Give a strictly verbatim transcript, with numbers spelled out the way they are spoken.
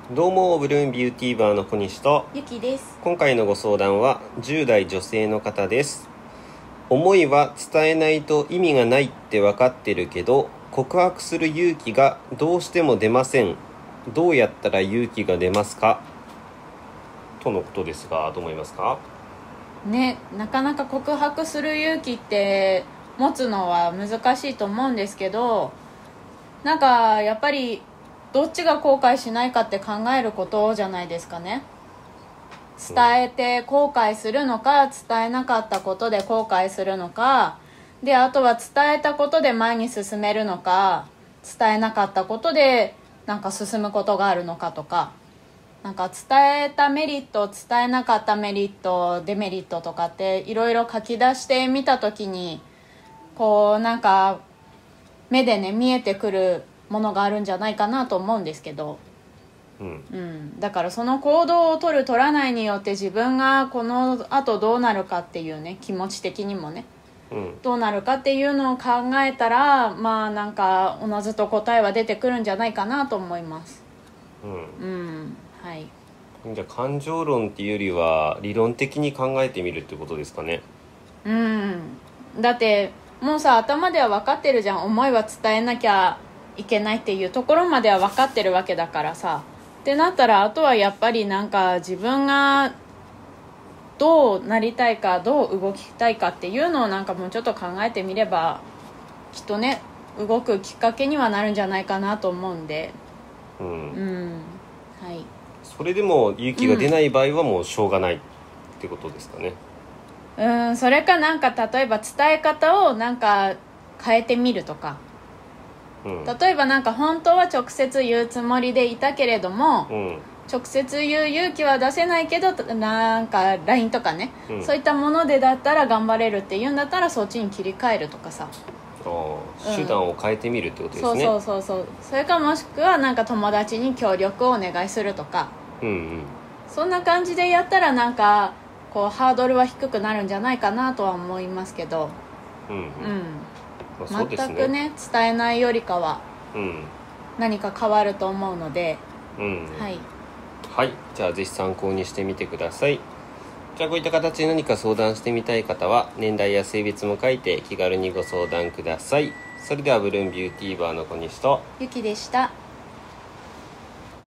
どうもブルーンビューティーバーの小西とゆきです。 今回のご相談はじゅう代女性の方です。思いは伝えないと意味がないって分かってるけど告白する勇気がどうしても出ません。どうやったら勇気が出ますかとのことですが、どう思いますかね、なかなか告白する勇気って持つのは難しいと思うんですけど、なんかやっぱりどっちが後悔しないかって考えることじゃないですかね。伝えて後悔するのか、伝えなかったことで後悔するのかで、あとは伝えたことで前に進めるのか、伝えなかったことでなんか進むことがあるのかとか、なんか伝えたメリット、伝えなかったメリット、デメリットとかっていろいろ書き出してみたときに、こうなんか目でね見えてくるものがあるんじゃないかなと思うんですけど、 うんうん、だからその行動を取る取らないによって自分がこの後どうなるかっていうね、気持ち的にもねうんどうなるかっていうのを考えたら、まあなんかおのずと答えは出てくるんじゃないかなと思います。 うんうんはい。 じゃあ感情論っていうよりは理論的に考えてみるってことですかね。 うんだってもうさ、頭では分かってるじゃん。思いは伝えなきゃいけないっていうところまでは分かってるわけだからさ。ってなったら、あとはやっぱりなんか自分がどうなりたいか、どう動きたいかっていうのをなんかもうちょっと考えてみれば、きっとね動くきっかけにはなるんじゃないかなと思うんで。 うん、 うんはい。 それでも勇気が出ない場合はもうしょうがないってことですかね。 うんそれかなんか例えば伝え方をなんか変えてみるとか、 うん、 例えばなんか本当は直接言うつもりでいたけれども、 うん、 直接言う勇気は出せないけどなんか ライン とかね、 うん、 そういったものでだったら頑張れるっていうんだったらそっちに切り替えるとかさ、 あうん手段を変えてみるってことですね。 そうそうそうそう。それかもしくはなんか友達に協力をお願いするとか、 うんうんそんな感じでやったらなんかこうハードルは低くなるんじゃないかなとは思いますけど、 うんうん、 うんまあ、そうですね。 全くね伝えないよりかはうん何か変わると思うので、 うんはいはい、じゃあぜひ参考にしてみてください。じゃあこういった形で何か相談してみたい方は年代や性別も書いて気軽にご相談ください。それではブルーンビューティーバーの小西とゆきでした。